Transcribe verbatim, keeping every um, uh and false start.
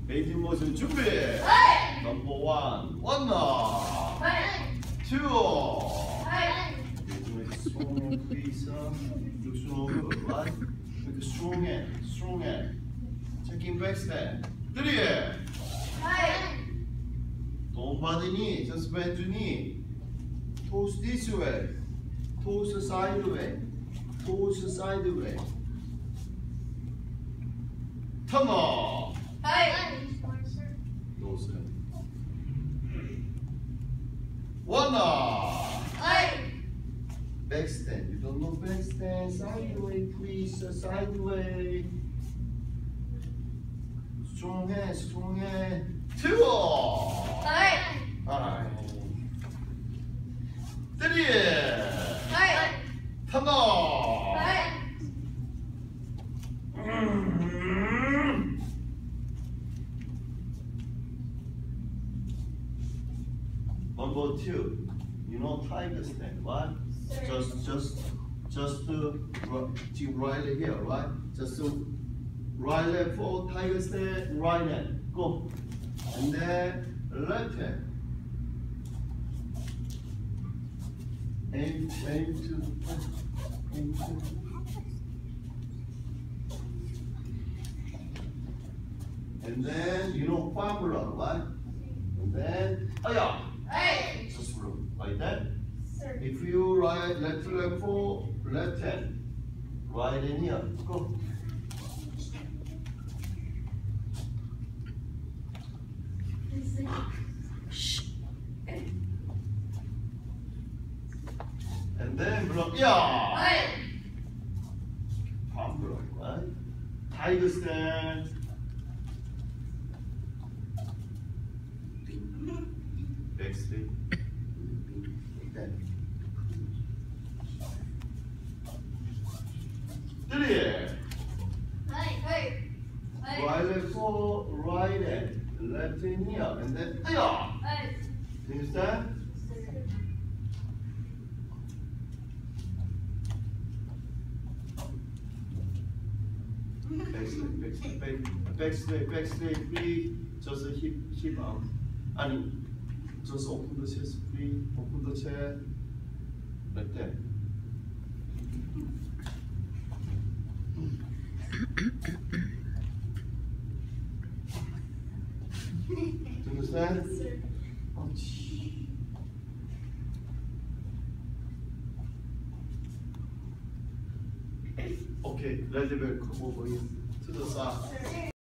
메이징 모션 준비. 네. 넘버 원, 원너. 네. 투. 네. Strong and please, look stronger, right? With the strong hand, strong hand. Checking back stand. Three. 네. Don't body knee, just bend your knee. Toes this way, toes sideways, toes sideways. Turn up. 네. Nose. One up. 네. Back stand. You don't know back stand. Sideways, please. Sideways. Strong hand, strong hand. Two. 네. Five. Three. 네. Turn up. 네. Number two, you know tiger stand, right? Sir. Just, just, just uh, ri- 지금 right leg here, right? Just uh, right leg for tiger stand, right hand, go, and then left hand. Aim, aim to, aim to. And then you know formula, right? And then, oh yeah. 네. Just look like that. Sir. If you right left leg for left hand, right in here, go. And then block, yeah. 네. Palm block, right? Tiger stand. Back straight. Like that. Three. 네. 네. Right leg for right hand, left in here, and then yeah. 네. Understand? Back straight, back straight, back, back straight, back straight, free. Just hip, hip out. 아니, just open the chest, free. Open the chest. Like that. Do you understand? Sir. Okay, red belt come over here to the side. Sir.